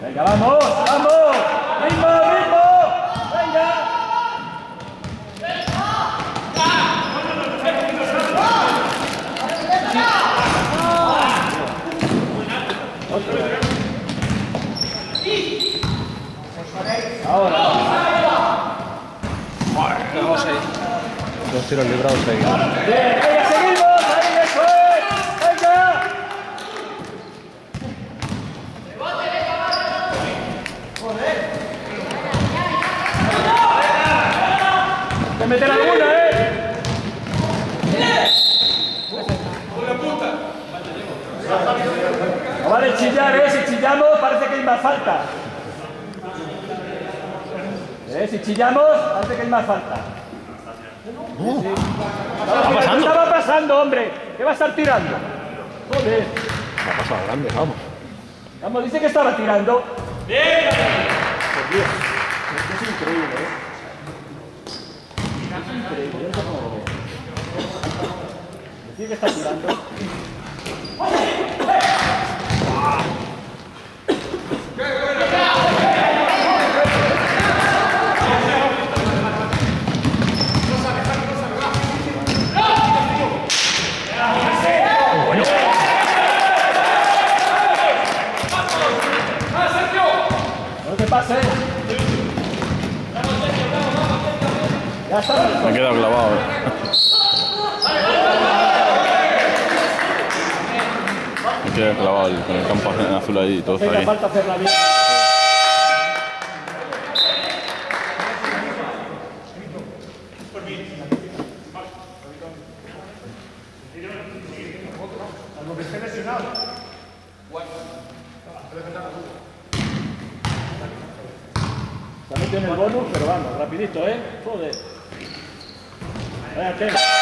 Venga, vamos, vamos. ¡Ritmo, ritmo! ¡Venga! Ahora. Vamos ahí. Dos tiros librados seguidos. Bien, venga, seguimos. Ahí, eso es. Venga. Te meter alguna, No vale chillar, si chillamos parece que hay más falta. Si chillamos parece que hay más falta. Sí. Estaba pasando, hombre. ¿Qué va a estar tirando? Joder. Ha pasado grande, vamos. Vamos, dice que estaba tirando. ¡Bien! Por Dios. Esto es increíble, Es increíble, no sé cómo lo veo. Decir que está tirando. No te pases. Ya está. Me he quedado clavado. Me he quedado clavado con el campo en azul ahí y todo está Venga, ahí. falta hacerla bien. Algo que esté lesionado. Se ha metido en el bonus, pero vamos, rapidito, Joder. Espérate.